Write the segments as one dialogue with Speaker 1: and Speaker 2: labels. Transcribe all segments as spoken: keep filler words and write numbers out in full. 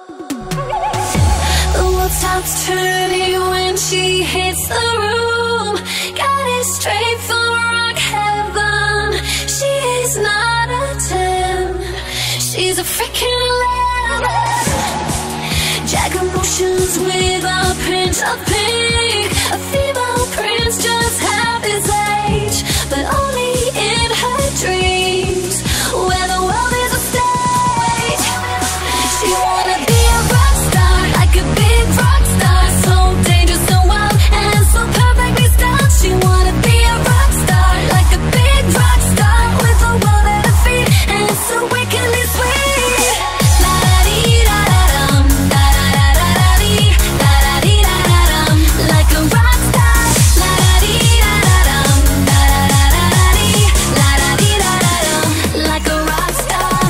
Speaker 1: The world stops turning when she hits the room. Got it straight from rock heaven. She is not a ten, she's a freaking eleven. Jack emotions with a pinch of pink. A female prince just half his age, but only in her dreams, where the world is a stage. She wanna be a rock star, like a big rock star, so dangerous, so wild, and so perfectly styled. She wanna be a rock star, like a big rock star, with the world at her feet, and so wickedly sweet. La da dee da da dum, da da da da da dee, da da dee da da dum, like a rock star. La da dee da da dum, da da da da da dee, la da dee da da dum, like a rock star.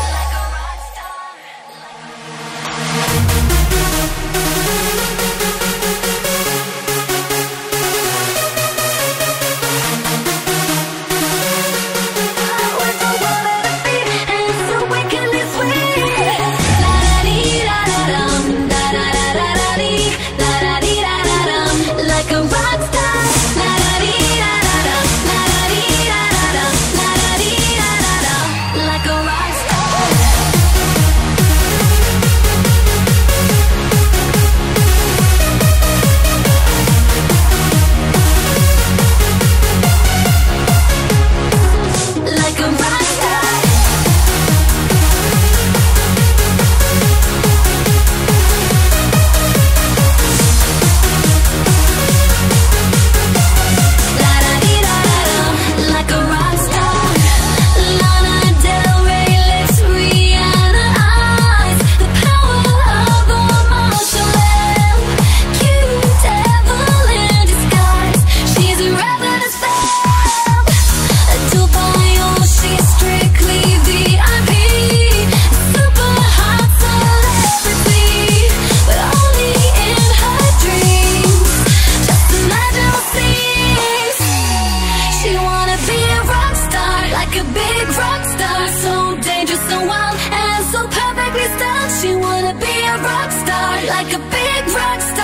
Speaker 1: With the world at her feet, and so wickedly sweet. La da dee da da dum, da da da da da dee, la da dee da da dum, like a rock star. La da dee da da dum, la da dee da da dum, la da dee da da dum, like a rock star. Like a rock star. La da dee da da dum, like a rock star. Lana Del Rey lips, Rihanna eyes, the power of a martial lamp. Cute devil in disguise, she's a ravenous femme. Adult by all, she's strictly V I P. Super hot celebrity, but only in her dreams. Just imagine what scenes. She wanna be a rock star, like a big rock star, so dangerous, so wild, and so perfectly styled. She wanna be a rock star, like a big rock star.